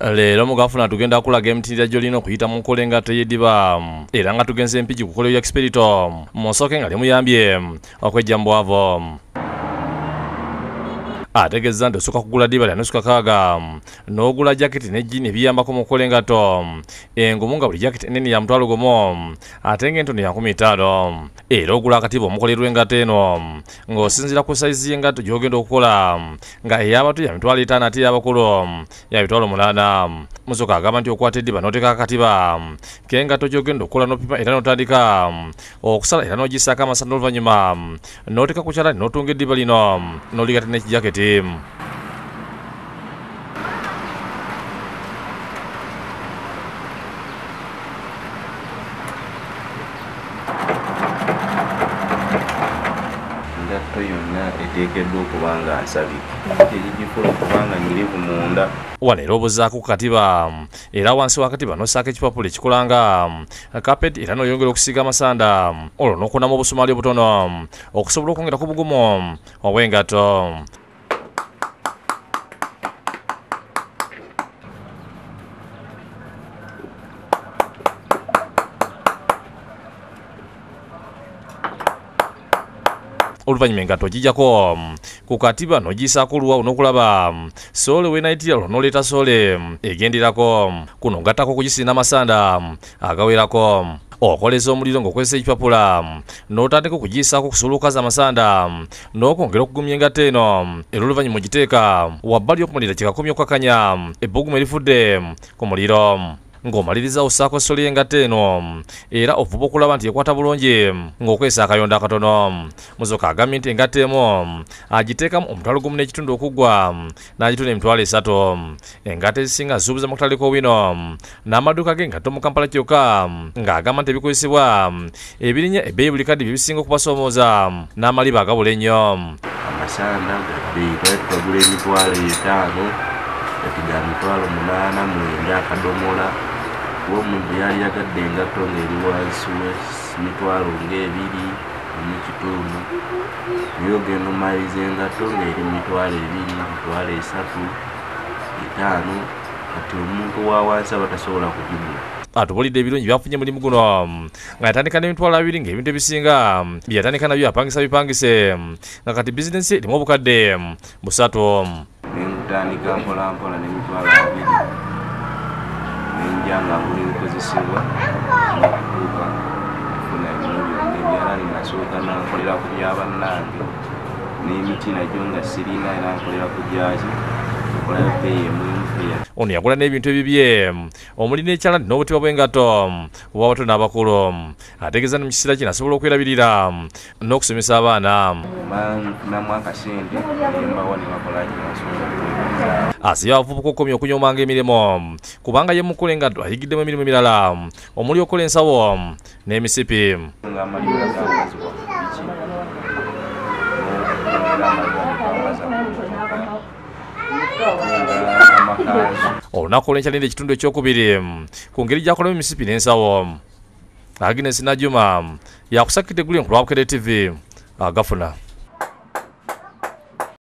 Leero mugafuna tugenda kulaga emitendera gy'olina okuyita mu nkola engatto y'eddiba era nga tugenze empigi ku kolero ya Expedito mu nsooke nga limuyambye okwejja mu bwavu. Ategeeza nti osooka kugula ddiba lya nusu kakaaga n'ogula jaketi ne jjiini ebiyambako mu kukola engatto engumu nga buli jaketi ennene ya mutwalo gumu ate ng'entono ya 15 era ogula akatiba omukolerwa engatto eno ng'osinziira ku sayizi y'engatto gy'ogenda okukola nga ey'abato ya mitwalo 5 ate ey'abakulu ya mitwalo 8. Musooka agamba nti okwata eddiba n'oteeka akatiba k'engatto gy'ogenda okukola n'opima era n'otandika okusala era n'ogissaako amasana n'oluvannyuma n'oteeka ku kyalaani n'otunga eddiba lino n'oligata n'ekijaketi. Engatto yonna eteekeddwa okuba nga nsabike tekigifula okuba nga nyirivu munda. Wano era obuzaako ku katiba era wansi w'akatiba n'ossaako ekipapula ekikola nga kapeti era n'oyongera okusiiga amasanda olwo n'okunamu obusumaali obutono okusobola okwongera ku bugumu obw'engatto. Oluvannyuma engatto ogijjako ku katiba n'ogiyisaako oluwawu n'okulaba soole weenayitira olwo n'oleeta soole egenderako kuno ngattako okugisinda amasanda agawerako. Okoleza omuliro ng'okozesa ekipapula n'otandika okugiyisaako okusobola okukaza amasanda n'okwongera okugumya engatto eno era oluvannyuma ogiteeka wabbali okumulira kikakomya okukakanya ebbugumu erifudde ku muliro. Ng'omaliriza ossaako soole y'engatto eno era ofuba okulaba nti ekwata bulungi ng'okozesa akayonda akatono. Musooka agambye nti engatto emu agiteekamu omutwalo gumu n'ekitundu okuggwa n'agitunda emitwalo 3. Engatto ezisinga zisuubuza mu katale k'obwino n'amaduuka g'engatto mu Kampala kyokka ng'agamba nti ebikozesebwa ebirinya ebbeeyi buli kadde bye bisinga okubasoomooza n'amaliba agabula ennyo. Amasanda gabbeeyi twagula emitwalo 5 kati ga mitwalo 8 akadomola. Omuntu yali yagadde engatto ng'eri wansi w'emitwalo ng'ebiri mu kitundu naye ogenda omaliriza engatto ng'eri mitwalo 2, mitwalo 3, 5 kati omuntu wa wansi aba tasobola kugigula. Atubulidde ebirungi byafunye mulimu guno nga yatandika n'emitwalo 2 ng'ebintu ebisinga bye yatandika nabyo apangisa bipangise nga kati bizinensi erimu obukadde 3. Nengutandika mpolampola n'emitwalo 2 nenja nga ngula ebikozesebwa n'okutuuka okufuna ebintu ebyalali nasooka nankolera ku bya bannange n'emiti nagyo nga sirina era nkolera ku gyaki okolayo peeyi emulimu peeya. Ono yagula n'ebintu ebibye omuli n'ekyalaani n'obutiba bw'engatto obw'abato n'abakulu. Ategeeza ne mu kiseera kino asobola okwerabirira n'okusomesa abaana. Nfunamu akasente nembawa ne bakolaki nasobola. Asibye abavubuka okukomya okunyoomanga emirimu kubanga ye mu kukola engatto ayigiddemu emirimu emirala omuli okukola ensawo n'emisipi. Olunaku olw'enkyalindi ekitundu ekyokubiri ku ngeri gy'akolamu emisipi n'ensawo. Agnes Najuma yakusakidde Gulin ku lwa Bukedde TV agafuna.